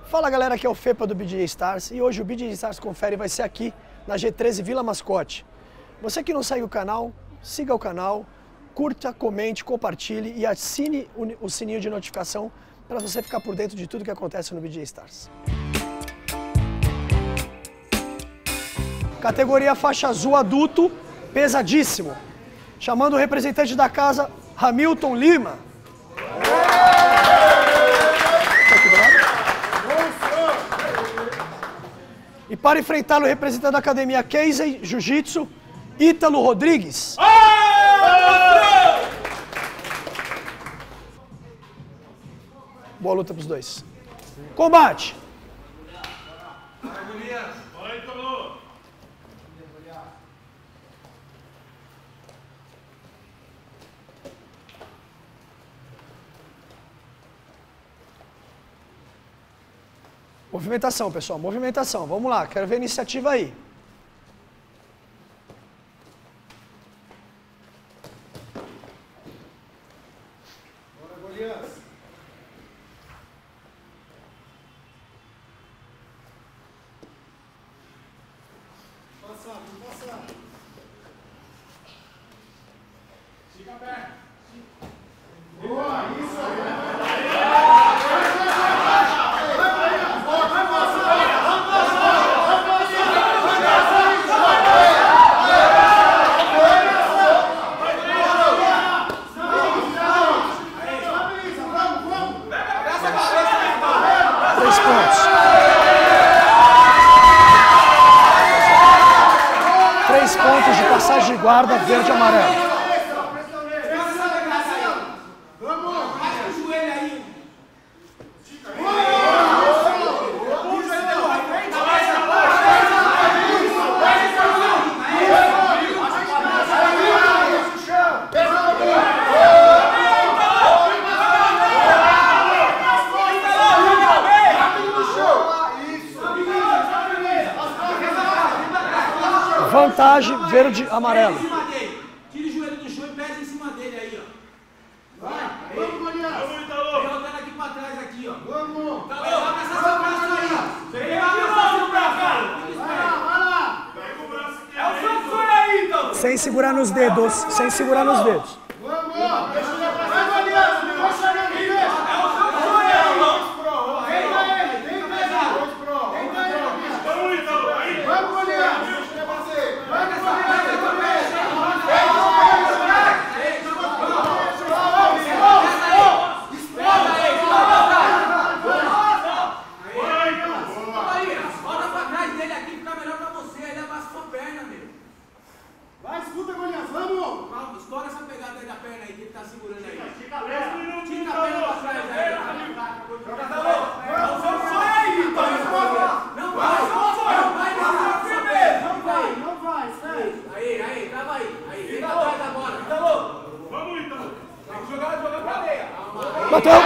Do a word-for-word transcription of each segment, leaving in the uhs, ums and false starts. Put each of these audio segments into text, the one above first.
Fala galera, aqui é o Fepa do B J Stars e hoje o B J Stars Confere vai ser aqui na G treze Vila Mascote. Você que não segue o canal, siga o canal, curta, comente, compartilhe e assine o sininho de notificação para você ficar por dentro de tudo que acontece no B J Stars. Categoria faixa azul adulto, pesadíssimo. Chamando o representante da casa, Hamilton Lima. E para enfrentar o representante da academia Keisei Jiu-Jitsu, Ítalo Rodrigues. Boa luta para os dois. Combate! Movimentação, pessoal, movimentação. Vamos lá, quero ver a iniciativa aí. Bora, Golias. Passar, vamos passar. Fica perto. Boa, isso aí. Três pontos de passagem de guarda verde e amarelo. Vantagem verde amarelo. Tira o joelho do chão e pesa em cima dele aí, ó. Vai, Vamos, Golias. Vamos, Italo. Derrotando aqui pra trás, aqui, ó. Vamos. Tá legal nessa seu braço aí, ó. Pega o braço, cara. Vai lá, vai lá. Pega o braço aqui. É o seu sonho aí, então. Sem segurar nos dedos, sem segurar nos dedos. Vamos, deixa ele pra trás, Golias. Deixa ele aqui, deixa. É o seu sonho aí, ó. Tenta ele, tenta ele. Tenta ele. Vamos, Italo. Aí. Vamos, Golias. Vai, escuta, Golias, vamos! Calma, estoura essa pegada aí da perna aí que ele tá segurando aí. Estica a perna. Estica a perna pra trás aí. É o seu sonho aí, então. Não vai, não vai, não vai. Não vai, sério. Aí, aí, trava aí. Aí, fica atrás agora. Italo. Vamos, Italo. Tem que jogar, jogar pra areia. Bateu!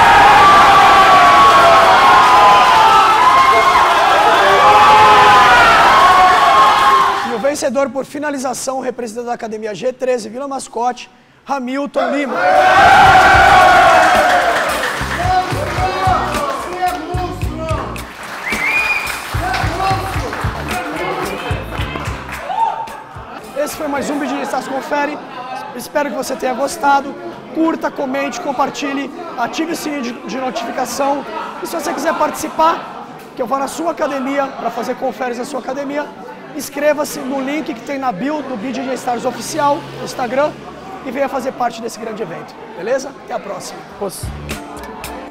E o vencedor por finalização, representante da academia G treze Vila Mascote, Hamilton Lima. Você é monstro! Você é monstro! Esse foi mais um B J Stars Confere. Espero que você tenha gostado. Curta, comente, compartilhe, ative o sininho de, de notificação. E se você quiser participar, que eu vou na sua academia para fazer conferes na sua academia, inscreva-se no link que tem na bio do B J Stars Oficial no Instagram e venha fazer parte desse grande evento. Beleza? Até a próxima. Poxa.